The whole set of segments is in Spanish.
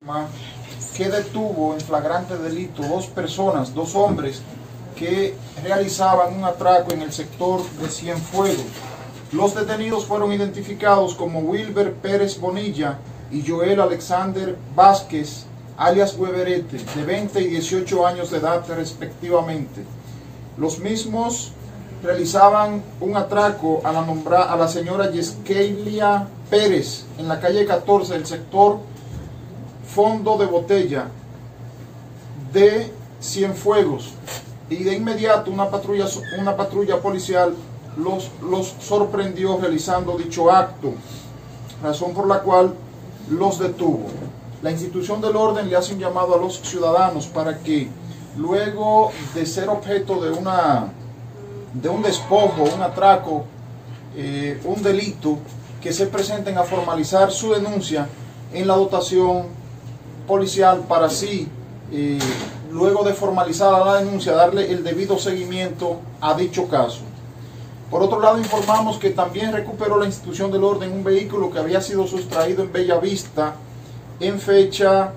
Que detuvo en flagrante delito dos hombres que realizaban un atraco en el sector de Cienfuegos. Los detenidos fueron identificados como Wilber Pérez Bonilla y Joel Alexander Vázquez, alias Hueverete, de 20 y 18 años de edad respectivamente. Los mismos realizaban un atraco a la señora Yesquelia Pérez en la calle 14 del sector Fondo de Botella de Cienfuegos, y de inmediato una patrulla policial los sorprendió realizando dicho acto, razón por la cual los detuvo. La institución del orden le hace un llamado a los ciudadanos para que, luego de ser objeto de un despojo, un atraco, un delito, que se presenten a formalizar su denuncia en la dotación policial para así, luego de formalizada la denuncia, darle el debido seguimiento a dicho caso. Por otro lado, informamos que también recuperó la institución del orden un vehículo que había sido sustraído en Bellavista en fecha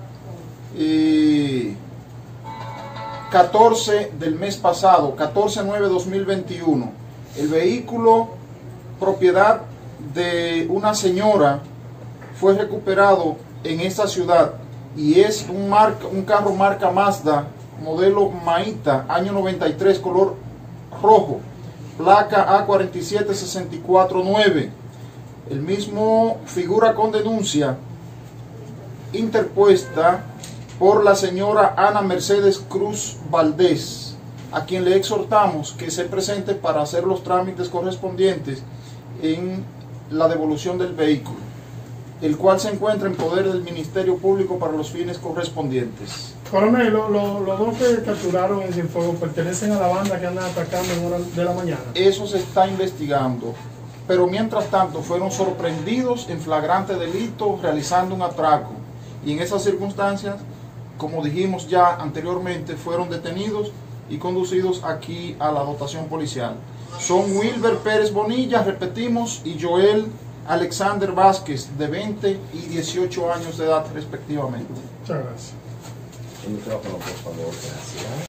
14 del mes pasado, 14/9/2021. El vehículo, propiedad de una señora, fue recuperado en esta ciudad y es un carro marca Mazda, modelo Maita, año 93, color rojo, placa A47649. El mismo figura con denuncia interpuesta por la señora Ana Mercedes Cruz Valdés, a quien le exhortamos que se presente para hacer los trámites correspondientes en la devolución del vehículo, el cual se encuentra en poder del Ministerio Público para los fines correspondientes. Coronel, los dos que capturaron en Cienfuegos pertenecen a la banda que anda atacando en horas de la mañana. Eso se está investigando, pero mientras tanto fueron sorprendidos en flagrante delito realizando un atraco, y en esas circunstancias, como dijimos ya anteriormente, fueron detenidos y conducidos aquí a la dotación policial. Son Wilber Pérez Bonilla, repetimos, y Joel Alexander Vázquez, de 20 y 18 años de edad respectivamente. Muchas gracias. El micrófono, por favor, gracias.